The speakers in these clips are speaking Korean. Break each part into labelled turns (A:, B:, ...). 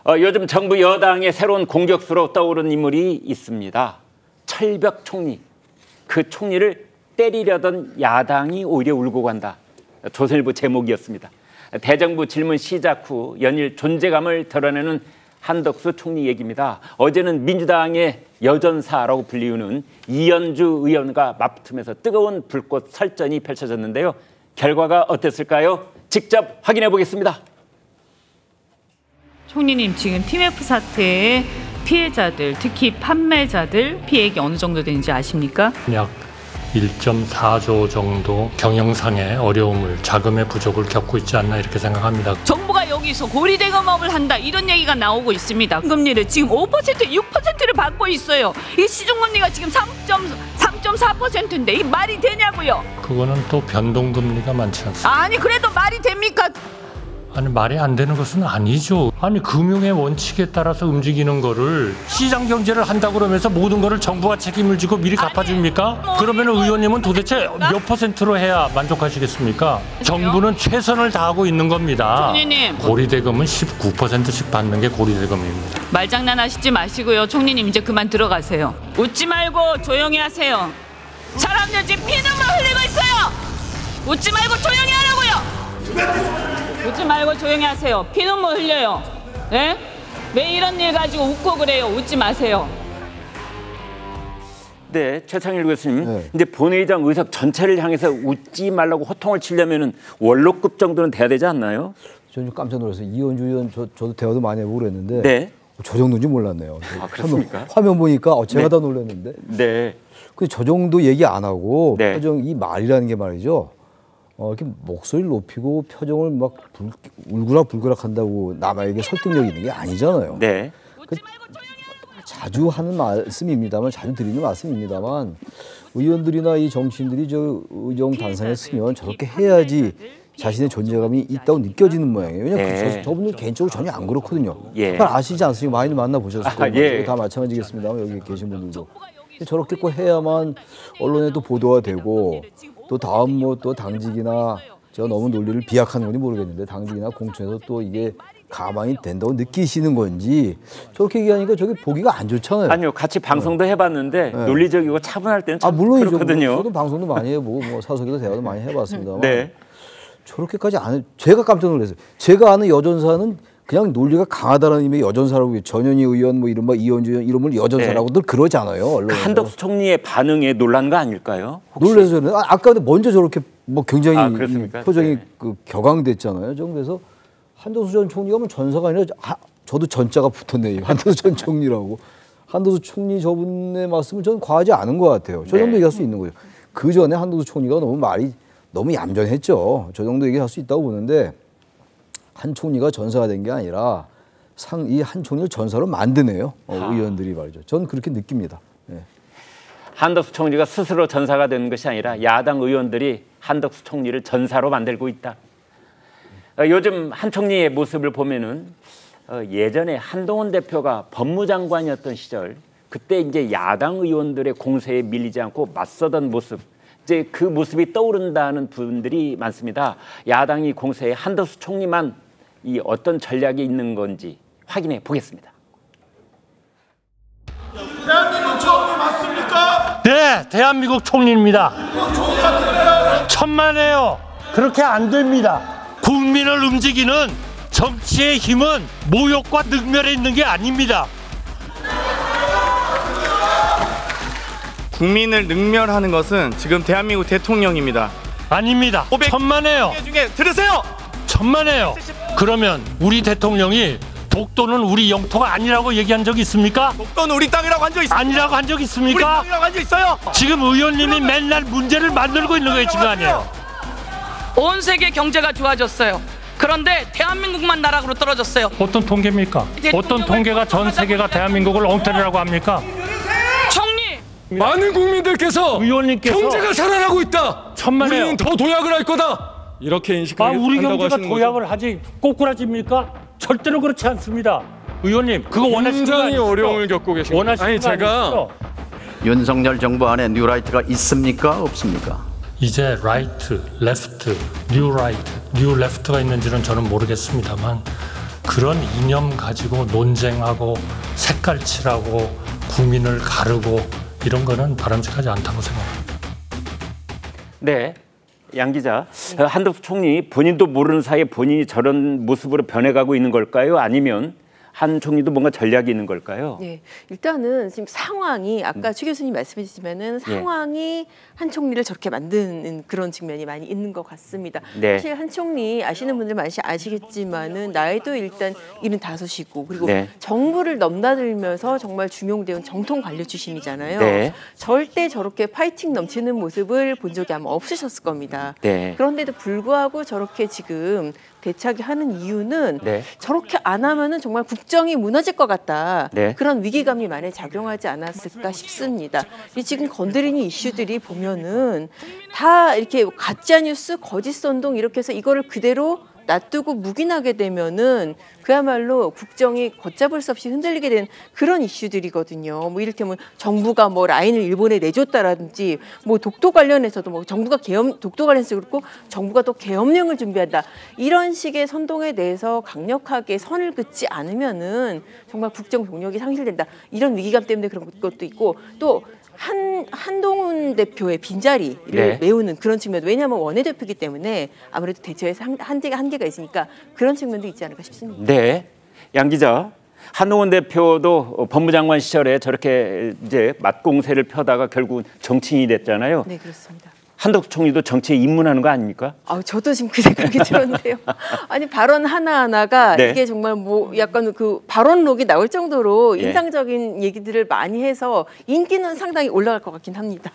A: 요즘 정부 여당의 새로운 공격수로 떠오른 인물이 있습니다. 철벽 총리. 그 총리를 때리려던 야당이 오히려 울고 간다. 조선일보 제목이었습니다. 대정부 질문 시작 후 연일 존재감을 드러내는 한덕수 총리 얘기입니다. 어제는 민주당의 여전사라고 불리우는 이현주 의원과 맞붙으면서 뜨거운 불꽃 설전이 펼쳐졌는데요. 결과가 어땠을까요? 직접 확인해 보겠습니다.
B: 총리님, 지금 TMF 사태의 피해자들, 특히 판매자들 피해액이 어느 정도 되는지 아십니까?
C: 약 1.4조 정도 경영상의 어려움을, 자금의 부족을 겪고 있지 않나 이렇게 생각합니다. 정부가
B: 여기서 고리대금업을 한다 이런 얘기가 나오고 있습니다. 금리를 지금 5%, 6%를 받고 있어요. 이 시중금리가 지금 3.4%인데 이 말이 되냐고요?
C: 그거는 또 변동금리가 많지 않습니까?
B: 아니 그래도 말이 됩니까?
C: 아니 말이 안 되는 것은 아니죠. 아니 금융의 원칙에 따라서 움직이는 거를 시장 경제를 한다고 그러면서 모든 거를 정부가 책임을 지고 미리 갚아줍니까? 그러면 의원님은 도대체 몇 %로 해야 만족하시겠습니까? 정부는 최선을 다하고 있는 겁니다.
B: 총리님,
C: 고리대금은 19%씩 받는 게 고리대금입니다.
B: 말장난하시지 마시고요. 총리님 이제 그만 들어가세요. 웃지 말고 조용히 하세요. 사람들 지금 피눈물 흘리고 있어요. 웃지 말고 조용히 하라고요. 웃지 말고 조용히 하세요. 피눈물 흘려요. 네? 왜 이런 일 가지고 웃고 그래요? 웃지 마세요.
A: 네, 최창일 교수님. 네. 이제 본회의장 의석 전체를 향해서 웃지 말라고 호통을 치려면은 원로급 정도는 돼야 되지 않나요?
D: 저는 깜짝 놀랐어요. 이현주 의원 저도 대화도 많이 해보고 그랬는데
A: 네.
D: 저 정도인지 몰랐네요.
A: 아, 그렇습니까?
D: 화면 보니까 제가
A: 네.
D: 다 놀랐는데.
A: 네.
D: 근데 저 정도 얘기 안 하고
A: 네.
D: 표정, 이 말이라는 게 말이죠. 이렇게 목소리를 높이고 표정을 막 울그락불그락 한다고 남에게 설득력 있는 게 아니잖아요.
A: 네.
D: 자주 하는 말씀입니다만, 자주 드리는 말씀입니다만, 의원들이나 이 정치인들이 저 의정 단상에 쓰면 저렇게 해야지 자신의 존재감이 있다고 느껴지는 모양이에요. 왜냐하면
A: 네.
D: 저분들 개인적으로 전혀 안 그렇거든요.
A: 예.
D: 그걸 아시지 않습니까? 많이 만나보셨을 거예요.
A: 예.
D: 다 마찬가지겠습니다만 여기 계신 분들도. 저렇게 꼭 해야만 언론에 또 보도가 되고, 또 다음 또 당직이나, 제가 너무 논리를 비약하는 건지 모르겠는데 당직이나 공천에서 또 이게 가만히 된다고 느끼시는 건지 저렇게 얘기하니까 저게 보기가 안 좋잖아요.
A: 아니요, 같이 방송도 해봤는데
D: 네.
A: 논리적이고 차분할 때는 참
D: 물론이죠.
A: 그렇거든요.
D: 저도 방송도 많이 해보고 뭐 사석에서 대화도 많이 해봤습니다만
A: 네.
D: 저렇게까지 안 해. 제가 깜짝 놀랐어요. 제가 아는 여전사는 그냥 논리가 강하다는 의미의 여전사라고, 전현희 의원 뭐 이른바 이현주 의원 이런 걸 여전사라고들 네. 그러잖아요. 언론에서.
A: 한덕수 총리의 반응에 놀란 거 아닐까요? 혹시?
D: 놀라서 저는 아까 먼저 저렇게 뭐 굉장히 표정이
A: 네.
D: 격앙됐잖아요. 좀 그래서 한덕수 전 총리가 뭐 전사가 아니라 저도 전자가 붙었네요. 한덕수 전 총리라고. 한덕수 총리 저분의 말씀을 저는 과하지 않은 것 같아요. 저 정도 얘기할 수 있는 거죠. 그 전에 한덕수 총리가 너무 얌전했죠. 저 정도 얘기할 수 있다고 보는데, 한 총리가 전사가 된 게 아니라 이 한 총리를 전사로 만드네요. 의원들이 말이죠. 저는 그렇게 느낍니다. 네.
A: 한덕수 총리가 스스로 전사가 되는 것이 아니라 야당 의원들이 한덕수 총리를 전사로 만들고 있다. 요즘 한 총리의 모습을 보면은 예전에 한동훈 대표가 법무장관이었던 시절, 그때 이제 야당 의원들의 공세에 밀리지 않고 맞서던 모습, 이제 그 모습이 떠오른다는 분들이 많습니다. 야당이 공세에 한덕수 총리만 이 어떤 전략이 있는 건지 확인해 보겠습니다.
E: 대한민국 총리 맞습니까?
C: 네, 대한민국 총리입니다. 천만에요. 그렇게 안 됩니다. 국민을 움직이는 정치의 힘은 모욕과 능멸에 있는 게 아닙니다.
F: 국민을 능멸하는 것은 지금 대한민국 대통령입니다.
C: 아닙니다. 천만에요.
F: 중에 들으세요.
C: 천만에요. 그러면 우리 대통령이 독도는 우리 영토가 아니라고 얘기한 적 있습니까?
F: 독도는 우리 땅이라고 한 적 있습니까?
C: 아니라고 한 적 있습니까?
F: 우리 땅이라고 한 적 있어요.
C: 지금 의원님이 맨날 문제를 만들고 있는 거예요, 지금 아니에요.
G: 온 세계 경제가 좋아졌어요. 그런데 대한민국만 나락으로 떨어졌어요.
C: 어떤 통계입니까? 어떤 통계가 전 세계가 대한민국을 엉터리라고 합니까?
G: 총리!
E: 많은 국민들께서
C: 의원님께서
E: 경제가 살아나고 있다.
C: 천만에요.
E: 우리는 더 도약을 할 거다. 이렇게 인식하고
C: 우리
E: 한다고
C: 경제가
E: 하시는
C: 도약을
E: 거죠?
C: 하지 꼬꾸라집니까? 절대로 그렇지 않습니다. 의원님, 그거 원하시는 거
E: 굉장히
C: 아니시죠?
E: 어려움을 겪고 계십니다.
C: 원하시는
E: 아니
C: 거
E: 제가
C: 아니시죠?
H: 윤석열 정부 안에 뉴라이트가 있습니까? 없습니까?
C: 이제 라이트, 레프트, 뉴 라이트, 뉴 레프트가 있는지는 저는 모르겠습니다만 그런 이념 가지고 논쟁하고 색깔 칠하고 국민을 가르고 이런 거는 바람직하지 않다고 생각합니다.
A: 네, 양 기자, 한덕수 총리 본인도 모르는 사이에 본인이 저런 모습으로 변해가고 있는 걸까요? 아니면 한 총리도 뭔가 전략이 있는 걸까요?
I: 네, 일단은 지금 상황이 아까 최 교수님 말씀해 주시면은 상황이 한 총리를 저렇게 만드는 그런 측면이 많이 있는 것 같습니다.
A: 네.
I: 사실 한 총리 아시는 분들 많이 아시겠지만은 나이도 일단 75이고 그리고
A: 네.
I: 정부를 넘나들면서 정말 중용되어 정통 관료 출신이잖아요.
A: 네.
I: 절대 저렇게 파이팅 넘치는 모습을 본 적이 아마 없으셨을 겁니다.
A: 네.
I: 그런데도 불구하고 저렇게 지금 대차게 하는 이유는
A: 네.
I: 저렇게 안 하면은 정말 국정이 무너질 것 같다.
A: 네.
I: 그런 위기감이 많이 작용하지 않았을까 싶습니다. 이 지금 건드리는 이슈들이 보면은 다 이렇게 가짜 뉴스, 거짓 선동 이렇게 해서 이거를 그대로 놔두고 묵인하게 되면은 그야말로 국정이 걷잡을 수 없이 흔들리게 되는 그런 이슈들이거든요. 뭐 이를테면 정부가 뭐 라인을 일본에 내줬다라든지 뭐 독도 관련해서도 뭐 정부가 독도 관련해서 그렇고 정부가 또 계엄령을 준비한다. 이런 식의 선동에 대해서 강력하게 선을 긋지 않으면은 정말 국정 동력이 상실된다. 이런 위기감 때문에 그런 것도 있고 또 한동훈 대표의 빈자리를
A: 네.
I: 메우는 그런 측면도 왜냐하면 원내대표이기 때문에 아무래도 대처에서 한계가 있으니까 그런 측면도 있지 않을까 싶습니다.
A: 네, 양 기자, 한동훈 대표도 법무장관 시절에 저렇게 이제 맞공세를 펴다가 결국 정치인이 됐잖아요.
I: 네, 그렇습니다.
A: 한덕수 총리도 정치에 입문하는 거 아닙니까?
I: 저도 지금 그 생각이 들었는데요. 아니 발언 하나하나가
A: 네.
I: 이게 정말 뭐 약간 그 발언록이 나올 정도로
A: 예.
I: 인상적인 얘기들을 많이 해서 인기는 상당히 올라갈 것 같긴 합니다.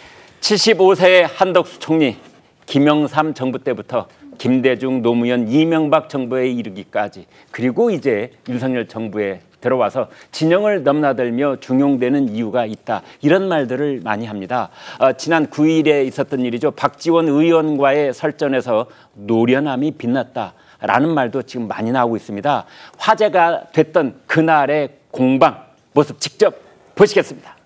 A: 75세의 한덕수 총리, 김영삼 정부 때부터 김대중, 노무현, 이명박 정부에 이르기까지 그리고 이제 윤석열 정부에 들어와서 진영을 넘나들며 중용되는 이유가 있다. 이런 말들을 많이 합니다. 지난 9일에 있었던 일이죠. 박지원 의원과의 설전에서 노련함이 빛났다라는 말도 지금 많이 나오고 있습니다. 화제가 됐던 그날의 공방 모습 직접 보시겠습니다.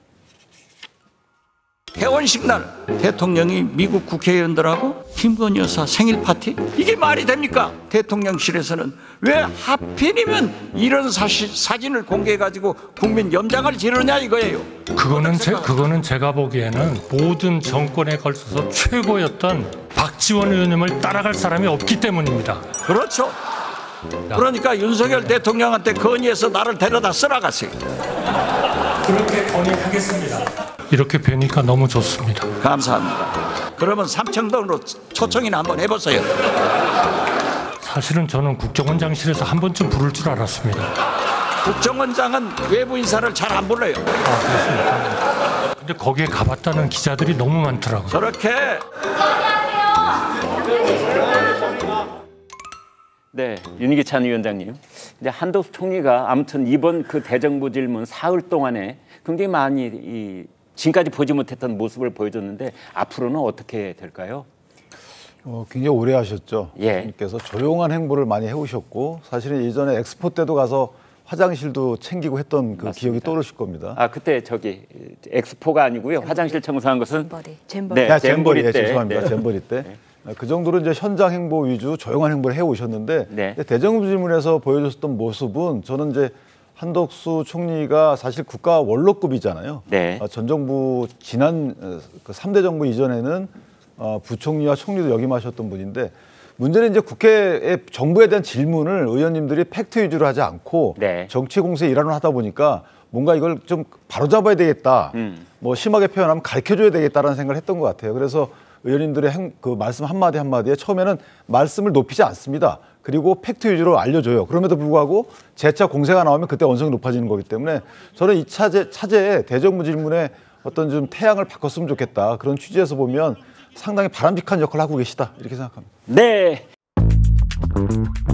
H: 개원식 날 대통령이 미국 국회의원들하고 김건희 여사 생일 파티? 이게 말이 됩니까? 대통령실에서는 왜 하필이면 이런 사진을 공개해가지고 국민 염장을 지르냐 이거예요.
C: 그거는 제가 보기에는 모든 정권에 걸쳐서 최고였던 박지원 의원님을 따라갈 사람이 없기 때문입니다.
H: 그렇죠. 그러니까 윤석열 대통령한테 건의해서 나를 데려다 쓰라가세요.
C: 그렇게 건의하겠습니다. 이렇게 뵈니까 너무 좋습니다.
H: 감사합니다. 그러면 삼청동으로 초청이나 한번 해보세요.
C: 사실은 저는 국정원장실에서 한 번쯤 부를 줄 알았습니다.
H: 국정원장은 외부 인사를 잘 안 불러요.
C: 그렇습니까? 근데 거기에 가봤다는 기자들이 너무 많더라고요.
H: 저렇게
A: 네, 윤기찬 위원장님. 이제 한덕수 총리가 아무튼 이번 그 대정부 질문 사흘 동안에 굉장히 많이 지금까지 보지 못했던 모습을 보여줬는데 앞으로는 어떻게 될까요?
D: 굉장히 오래 하셨죠.
A: 예.
D: 그래서 조용한 행보를 많이 해오셨고 사실은 예전에 엑스포 때도 가서 화장실도 챙기고 했던 그
A: 맞습니다.
D: 기억이 떠오르실 겁니다.
A: 그때 저기 엑스포가 아니고요. 화장실 청소한 것은
I: 잼버리.
A: 네,
D: 잼버리
A: 때.
D: 죄송합니다.
A: 네.
D: 잼버리 때. 그 정도로 이제 현장 행보 위주 조용한 행보를 해오셨는데
A: 네.
D: 대정부 질문에서 보여줬던 모습은 저는 이제 한덕수 총리가 사실 국가 원로급이잖아요.
A: 네.
D: 전 정부 지난 그 3대 정부 이전에는 부총리와 총리도 역임하셨던 분인데 문제는 이제 국회의 정부에 대한 질문을 의원님들이 팩트 위주로 하지 않고
A: 네.
D: 정치 공세 일환을 하다 보니까 뭔가 이걸 좀 바로잡아야 되겠다. 뭐 심하게 표현하면 가르쳐줘야 되겠다라는 생각을 했던 것 같아요. 그래서 의원님들의 그 말씀 한마디 한마디에 처음에는 말씀을 높이지 않습니다. 그리고 팩트 위주로 알려줘요. 그럼에도 불구하고 재차 공세가 나오면 그때 언성이 높아지는 거기 때문에 저는 이 차제에 대정부 질문에 어떤 좀 태양을 바꿨으면 좋겠다. 그런 취지에서 보면 상당히 바람직한 역할을 하고 계시다. 이렇게 생각합니다.
A: 네.